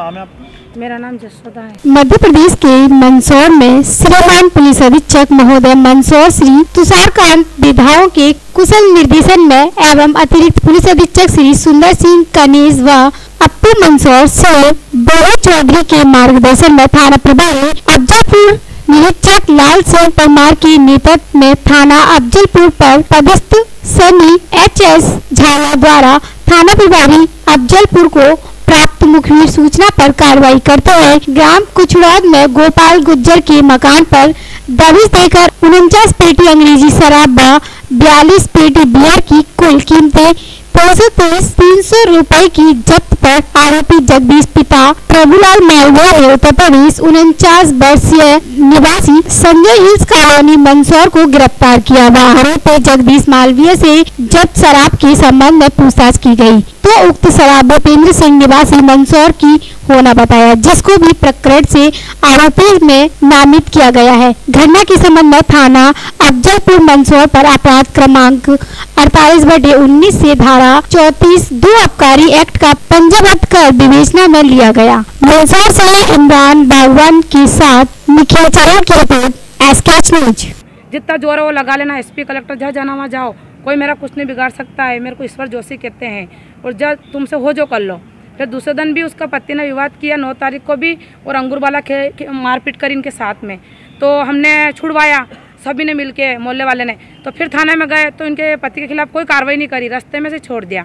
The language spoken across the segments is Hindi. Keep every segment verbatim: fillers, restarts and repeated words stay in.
नाम है आपका? मेरा नाम जसोदा है। मध्य प्रदेश के मंदसौर में श्रीमान पुलिस अधीक्षक महोदय मंदसौर श्री तुषारकांत विधाओं के कुशल निर्देशन में एवं अतिरिक्त पुलिस अधीक्षक श्री सुंदर सिंह कनीज व अप्पू मंदसौर से बोरा चौधरी के मार्गदर्शन में थाना प्रभारी अफजलपुर निरीक्षक लाल सिंह परमार के नेतृत्व में थाना अफजलपुर पर पदस्थ सैनी एच एस झाला द्वारा थाना प्रभारी अफजलपुर को प्राप्त मुखबिर सूचना पर कार्रवाई करते हुए ग्राम कुछड़ौद में गोपाल गुज्जर के मकान पर दबिश देकर उनचास पेटी अंग्रेजी शराब व बयालीस पेटी बियर की कुल कीमतें पैंसठ तेईस तीन सौ रूपए की जब्त पर आरोपी जगदीश पिता प्रभुलाल मालवीय है उत्तर प्रदेश उनचास वर्षीय निवासी संजय हिल्स कॉलोनी मंदसौर को गिरफ्तार किया। आरोपी जगदीश मालवीय से जब्त शराब के संबंध में पूछताछ की गई तो उक्त शराब भूपेंद्र सिंह निवासी मंदसौर की होना बताया, जिसको भी प्रकरण से आरोपी में नामित किया गया है। घटना के संबंध में थाना अफजलपुर मंदसौर पर अपराध क्रमांक अड़तालीस बटे उन्नीस से धारा चौतीस दो आबकारी एक्ट का पंजीबद्ध कर विवेचना में लिया गया। मंदसौर से इमरान बागवान के साथ निखिल चरण की रिपोर्ट, एसकेएच न्यूज। जितना जोर है वो लगा लेना, एसपी कलेक्टर जहाँ जाना वहाँ जाओ, कोई मेरा कुछ नहीं बिगाड़ सकता है। मेरे को ईश्वर जोशी कहते हैं और जब तुमसे हो जो कर लो। फिर दूसरे दिन भी उसका पति ने विवाद किया नौ तारीख को भी और अंगूरवाला खे मारपीट कर इनके साथ में, तो हमने छुड़वाया सभी ने मिलके, मोहल्ले वाले ने। तो फिर थाने में गए तो इनके पति के खिलाफ कोई कार्रवाई नहीं करी, रास्ते में से छोड़ दिया।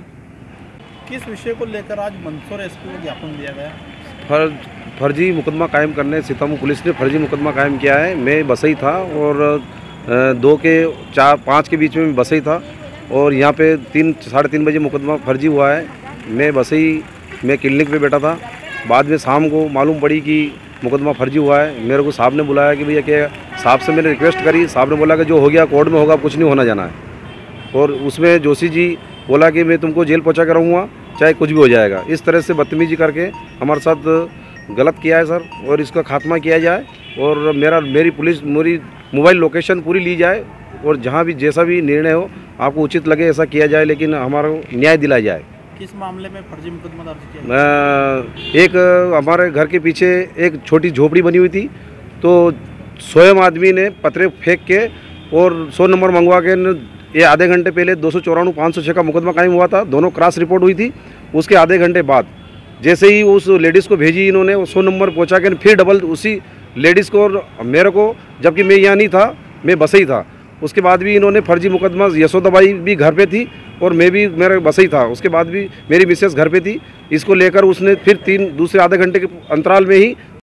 किस विषय को लेकर आज मंदसौर एसपी को ज्ञापन दिया गया? फर्ज फर्जी मुकदमा कायम करने सीतामऊ पुलिस ने फर्जी मुकदमा कायम किया है। मैं बसई था और दो के चार पाँच के बीच में बसई था और यहाँ पे तीन साढ़े तीन बजे मुकदमा फर्जी हुआ है। मैं बसई में क्लिनिक पे बैठा था, बाद में शाम को मालूम पड़ी कि मुकदमा फर्जी हुआ है। मेरे को साहब ने बुलाया कि भैया क्या, साहब से मैंने रिक्वेस्ट करी, साहब ने बोला कि जो हो गया कोर्ट में होगा, कुछ नहीं होना जाना है। और उसमें जोशी जी बोला कि मैं तुमको जेल पहुँचा कर रहूँगा, चाहे कुछ भी हो जाएगा। इस तरह से बदतमीजी करके हमारे साथ गलत किया है सर, और इसका खात्मा किया जाए और मेरा मेरी पुलिस मेरी मोबाइल लोकेशन पूरी ली जाए और जहाँ भी जैसा भी निर्णय हो आपको उचित लगे ऐसा किया जाए, लेकिन हमारा न्याय दिलाया जाए। किस मामले में फर्जी मुकदमा दर्ज किया? एक हमारे घर के पीछे एक छोटी झोपड़ी बनी हुई थी, तो स्वयं आदमी ने पत्रे फेंक के और सौ नंबर मंगवा के ये आधे घंटे पहले दो सौ चौरानवे पाँच सौ छः का मुकदमा कायम हुआ था। दोनों क्रॉस रिपोर्ट हुई थी। उसके आधे घंटे बाद जैसे ही उस लेडीज़ को भेजी इन्होंने, वो सौ नंबर पहुँचा के फिर डबल उसी लेडीज़ को और मेरे को, जबकि मैं यहाँ नहीं था, मैं बसई था। उसके बाद भी इन्होंने फर्जी मुकदमा, यशोदाबाई भी घर पे थी और मैं भी मेरा बसई था, उसके बाद भी मेरी मिसेस घर पे थी। इसको लेकर उसने फिर तीन दूसरे आधे घंटे के अंतराल में ही